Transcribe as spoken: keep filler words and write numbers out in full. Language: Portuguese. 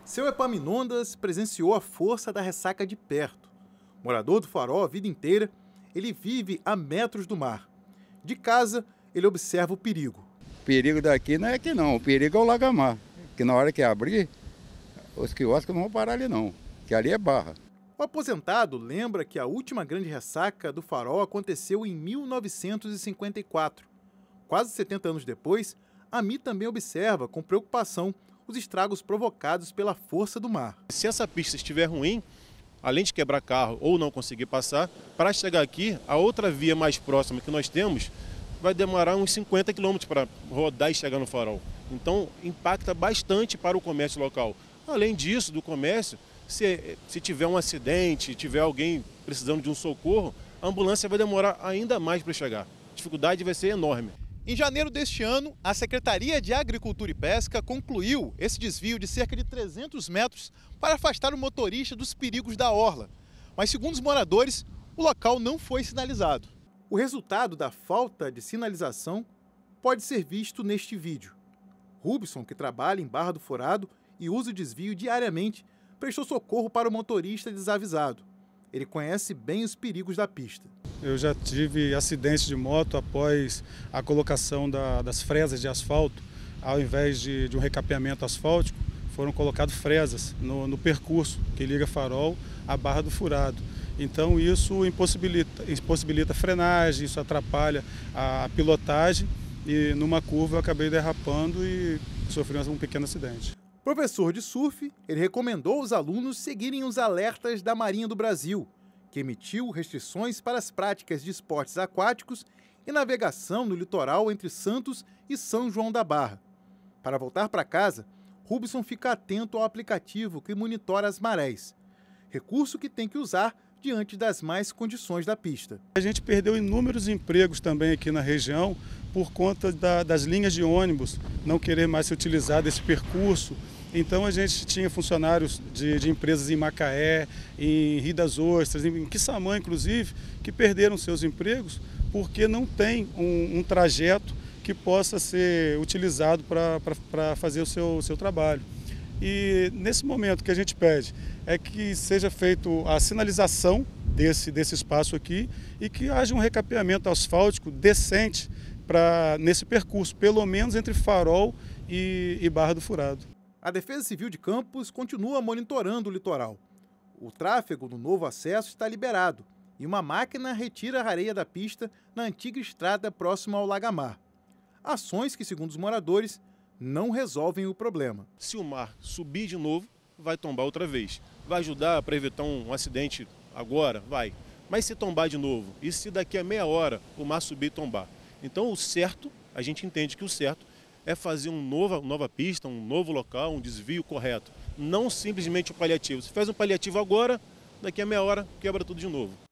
Seu Epaminondas presenciou a força da ressaca de perto. Morador do Farol a vida inteira, ele vive a metros do mar. De casa, ele observa o perigo. O perigo daqui não é aqui não, o perigo é o Lagamar, que na hora que abrir, os quiosques não vão parar ali não, que ali é barra. O aposentado lembra que a última grande ressaca do Farol aconteceu em mil novecentos e cinquenta e quatro. Quase setenta anos depois, Ami também observa com preocupação os estragos provocados pela força do mar. Se essa pista estiver ruim, além de quebrar carro ou não conseguir passar, para chegar aqui, a outra via mais próxima que nós temos vai demorar uns cinquenta quilômetros para rodar e chegar no Farol. Então, impacta bastante para o comércio local. Além disso, do comércio, se, se tiver um acidente, tiver alguém precisando de um socorro, a ambulância vai demorar ainda mais para chegar. A dificuldade vai ser enorme. Em janeiro deste ano, a Secretaria de Agricultura e Pesca concluiu esse desvio de cerca de trezentos metros para afastar o motorista dos perigos da orla. Mas, segundo os moradores, o local não foi sinalizado. O resultado da falta de sinalização pode ser visto neste vídeo. Rubson, que trabalha em Barra do Furado e usa o desvio diariamente, prestou socorro para o motorista desavisado. Ele conhece bem os perigos da pista. Eu já tive acidentes de moto após a colocação da, das fresas de asfalto. Ao invés de, de um recapeamento asfáltico, foram colocadas fresas no, no percurso que liga Farol à Barra do Furado. Então isso impossibilita, impossibilita a frenagem, isso atrapalha a pilotagem e numa curva eu acabei derrapando e sofri um pequeno acidente. Professor de surf, ele recomendou aos alunos seguirem os alertas da Marinha do Brasil, que emitiu restrições para as práticas de esportes aquáticos e navegação no litoral entre Santos e São João da Barra. Para voltar para casa, Rubson fica atento ao aplicativo que monitora as marés, recurso que tem que usar diante das más condições da pista. A gente perdeu inúmeros empregos também aqui na região por conta da, das linhas de ônibus não querer mais se utilizar desse percurso. Então a gente tinha funcionários de, de empresas em Macaé, em Rio das Ostras, em Quissamã inclusive, que perderam seus empregos porque não tem um, um trajeto que possa ser utilizado para fazer o seu, o seu trabalho. E nesse momento que a gente pede é que seja feita a sinalização desse, desse espaço aqui e que haja um recapeamento asfáltico decente pra, nesse percurso, pelo menos entre Farol e, e Barra do Furado. A Defesa Civil de Campos continua monitorando o litoral. O tráfego no novo acesso está liberado e uma máquina retira a areia da pista na antiga estrada próxima ao Lagamar. Ações que, segundo os moradores, não resolvem o problema. Se o mar subir de novo, vai tombar outra vez. Vai ajudar para evitar um acidente agora? Vai. Mas se tombar de novo, e se daqui a meia hora o mar subir e tombar? Então o certo, a gente entende que o certo é fazer uma nova, nova pista, um novo local, um desvio correto. Não simplesmente o paliativo. Se faz um paliativo agora, daqui a meia hora quebra tudo de novo.